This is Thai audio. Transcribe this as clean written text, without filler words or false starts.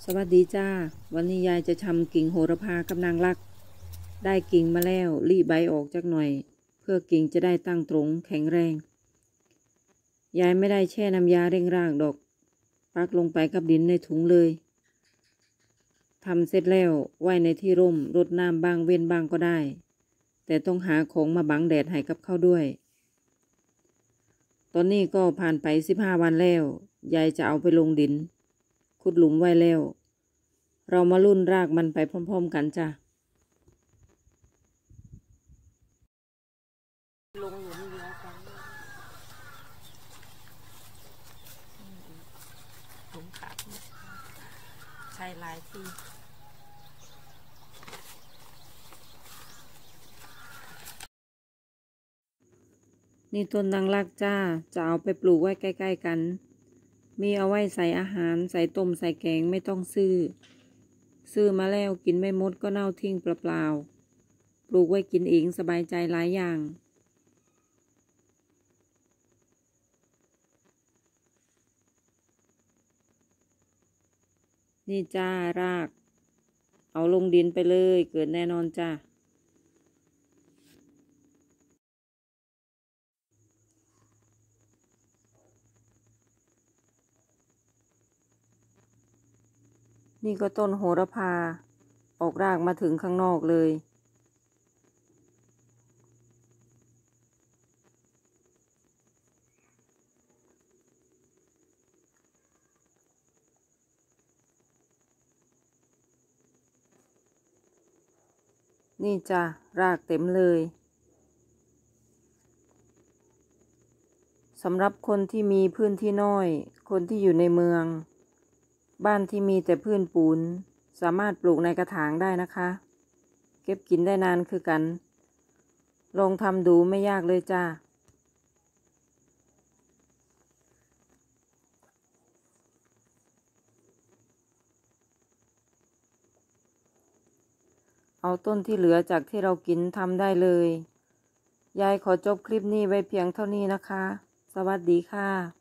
สวัสดีจ้าวันนี้ยายจะทำกิ่งโหระพากับนางรักได้กิ่งมาแล้วรีบใบออกจากหน่อยเพื่อกิ่งจะได้ตั้งตรงแข็งแรงยายไม่ได้แช่น้ำยาเร่งรากดอกปักลงไปกับดินในถุงเลยทำเสร็จแล้วไว้ในที่ร่มรดน้ำบางเว้นบางก็ได้แต่ต้องหาของมาบังแดดให้กับเขาด้วยตอนนี้ก็ผ่านไป15 วันแล้วยายจะเอาไปลงดินขุดหลุมไว้แล้วเรามาลุ่นรากมันไปพร้อมๆกันจ้ะลงหลุมเยอะกันหลุมขาดใช้หลายที่นี่ต้นนางรักจ้าจะเอาไปปลูกไว้ใกล้ๆกันมีเอาไว้ใส่อาหารใส่ต้มใส่แกงไม่ต้องซื้อมาแล้วกินไม่หมดก็เน่าทิ้งเปล่าๆปลูกไว้กินเองสบายใจหลายอย่างนี่จ้ารากเอาลงดินไปเลยเกิดแน่นอนจ้านี่ก็ต้นโหระพาออกรากมาถึงข้างนอกเลยนี่จ้ะรากเต็มเลยสำหรับคนที่มีพื้นที่น้อยคนที่อยู่ในเมืองบ้านที่มีแต่พื้นปูนสามารถปลูกในกระถางได้นะคะเก็บกินได้นานคือกันลองทำดูไม่ยากเลยจ้าเอาต้นที่เหลือจากที่เรากินทำได้เลยยายขอจบคลิปนี้ไว้เพียงเท่านี้นะคะสวัสดีค่ะ